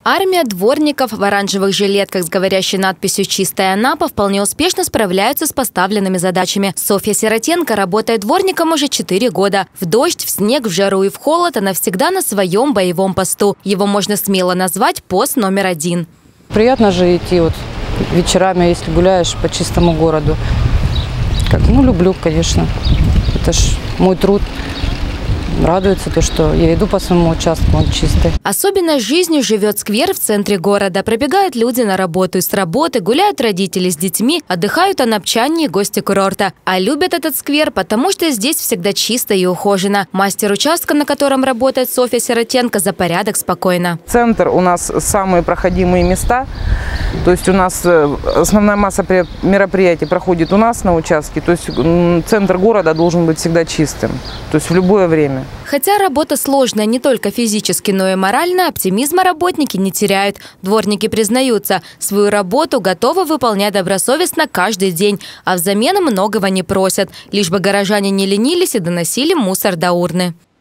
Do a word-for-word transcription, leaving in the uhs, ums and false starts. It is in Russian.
Армия дворников в оранжевых жилетках с говорящей надписью «Чистая Анапа» вполне успешно справляются с поставленными задачами. Софья Сиротенко работает дворником уже четыре года. В дождь, в снег, в жару и в холод она всегда на своем боевом посту. Его можно смело назвать пост номер один. Приятно же идти вот вечерами, если гуляешь по чистому городу. Как, ну, люблю, конечно. Это ж мой труд. Радуется то, что я иду по своему участку, он чистый. Особенной жизнью живет сквер в центре города. Пробегают люди на работу и с работы, гуляют родители с детьми, отдыхают анапчане и гости курорта. А любят этот сквер, потому что здесь всегда чисто и ухожено. Мастер участка, на котором работает Софья Сиротенко, за порядок спокойно. Центр у нас самые проходимые места. То есть у нас основная масса мероприятий проходит у нас на участке. То есть центр города должен быть всегда чистым. То есть в любое время. Хотя работа сложная не только физически, но и морально, оптимизма работники не теряют. Дворники признаются, свою работу готовы выполнять добросовестно каждый день, а взамен многого не просят, лишь бы горожане не ленились и доносили мусор до урны.